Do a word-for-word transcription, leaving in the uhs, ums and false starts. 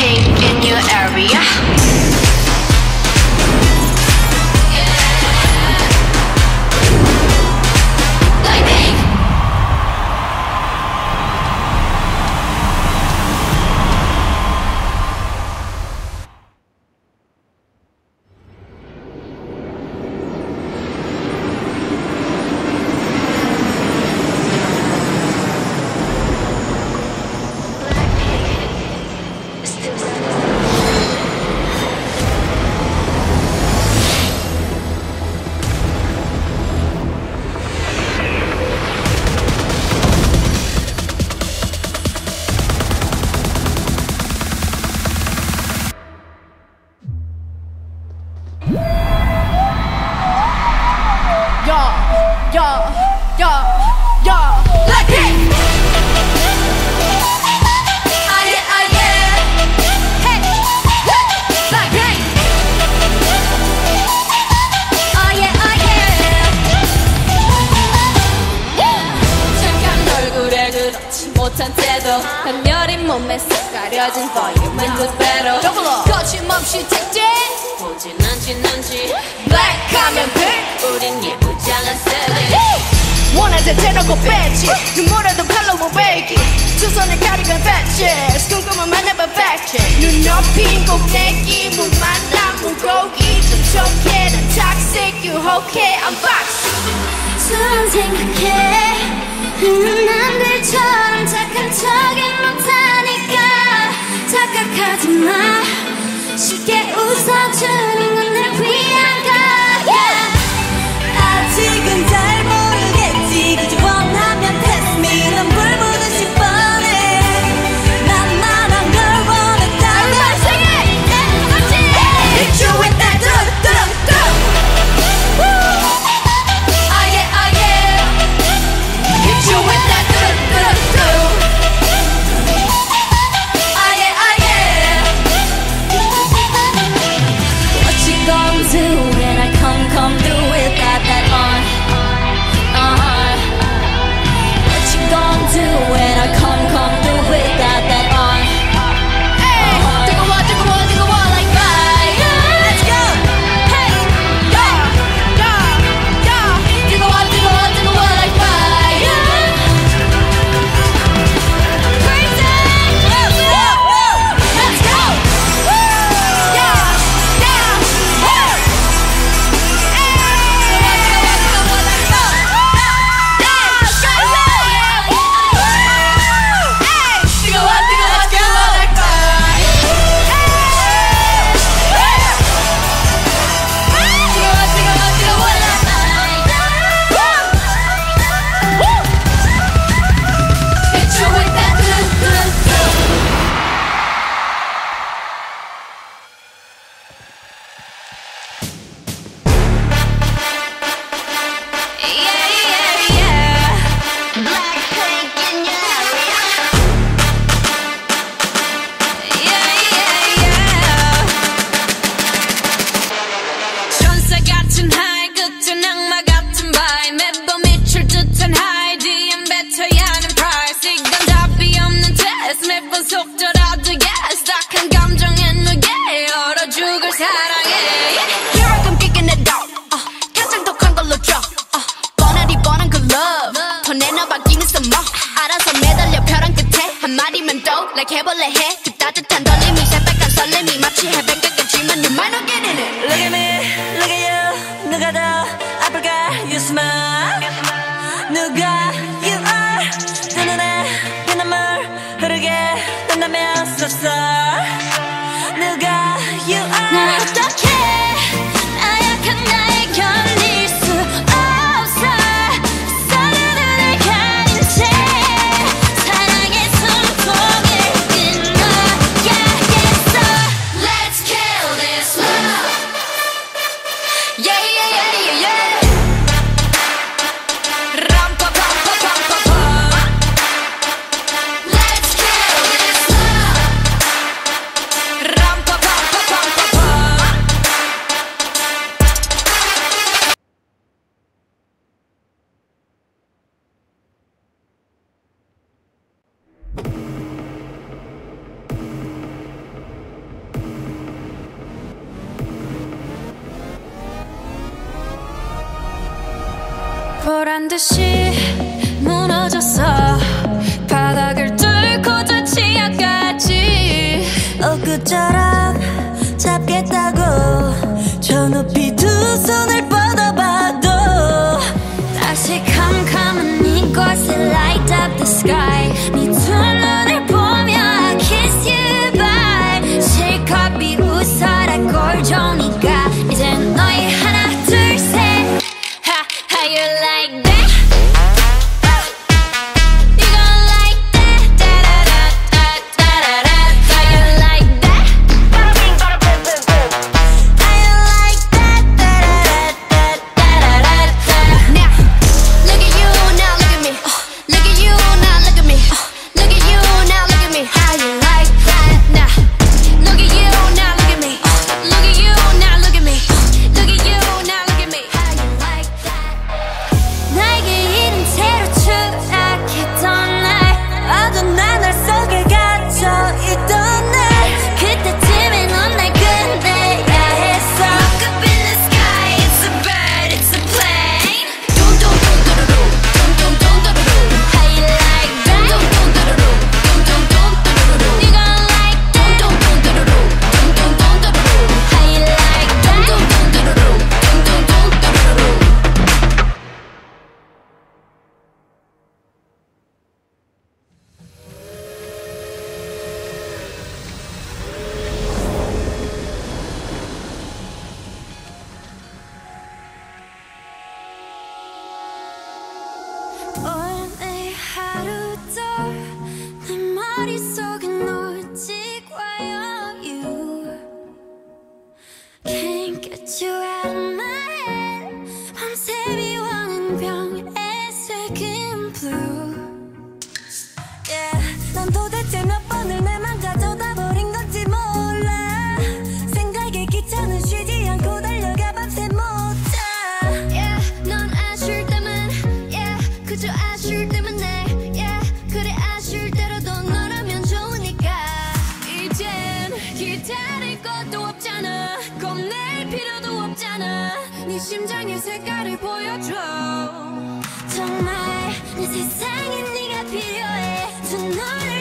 Blackpink in your area. Yo, yo, yo, Blackpink! Ah yeah, ah yeah. Hey, hey, Blackpink! Ah yeah, ah yeah. 착한 얼굴에 그렇지 못한 태도 한여린 몸에서 가려진 볼륨은 두 배로 거침없이 택진 보진 않진 않지 블랙하면 핑 우린 예쁘장한 셀리 원할 때 대놓고 뺐지 눈물에도 칼로 못 베기 두 손을 가리건 패치 꿈꾸면 만나봐 팩트 눈 높인 꼭대기 문 만나 물고기 좀 촉해 난 toxic 유혹해 unbox 술 생각해 남들처럼 착한 척은 못하니까 착각하지 마 쉽게 웃어주는 건 날 위한 거야 아직은 잘 모르겠지 그저 원하면 test me 난 불보듯이 뻔해 나만한 걸 원했다면 Hit you with that do-do-do Ah yeah, ah yeah Hit you with that do-do-do Ah yeah, ah yeah What you gon' do when I come, come through without that on? Uh-huh. What you gon' do when I come, come through without that on? Hey, 뜨거워, 뜨거워, 뜨거워 like fire Let's go Hey, yeah, yeah, yeah 뜨거워, 뜨거워, 뜨거워 like fire Crazy Let's go Yeah, yeah, hey like 해볼래 해 그 따뜻한 떨림이 새빨간 설렘이 마치 해변가겠지만 you might not get in it Look at me, look at you 누가 더 아플까 you smile 누가 you are 두 눈에 피눈물 흐르게 된다면 so sorry 누가 you are 난 어떡해 나약한 나에 견딜 수 없어 서로를 가린 채 사랑의 손목을 끊어 보란 듯이 무너졌어. 바닥을 뚫고 저 지하까지 엊그처럼 잡겠다고 저 높이 두 손을 뻗어봐도 다시 캄캄한 이곳에 light up the sky. 네 두 눈을 보며 I kiss you bye. 실컷 비웃어라 꼴 좋으니까 이젠 너희 하나 둘 셋. Ha, how you like that? You gon' like that? Da-da-da-da-da-da-da. How you like that? How you like that? Da-da-da-da-da-da-da. Now, look at you, now look at me. Look at you, now look at me. Look at you, now look at me. How you like that? Now, look at you, now look at me. Look at you, now look at me. Look at you, now look at me. How you like that? 나에게 이른 채로 추락했던 날, 어두운 나날 속에 갇혀있던 날 그때쯤에 넌 날 끝내야 했어. Look up in the sky, it's a bird, it's a plane. 둥둥둥두루루, 둥둥둥두루루. How you like that? 둥둥둥두루루, 둥둥둥두루루. You gon' like that? 둥둥둥두루루, 둥둥둥두루루. How you like that? 둥둥둥두루루, 둥둥둥두루루. 오늘 하루도 내 머릿속에 놀지 과연 you Can't get you out of my head. 밤새 비워낸 병에 새긴 blue. yeah. 난 도대체 몇 번을 내맘 가져다 버린 건지 몰라. 생각에 기차는 쉬지 않고 달려가 밤새 못 자. Yeah, 넌 아쉬울 때만 yeah, 그저 아쉬울 때만 내 yeah, 그래 아쉬울 때라도 너라면 좋으니까 이젠 기다릴 것도 없잖아. 겁낼 필요도 없잖아. 네 심장의 색깔을 보여줘. 정말 내 세상에 네가 필요해. 두 눈을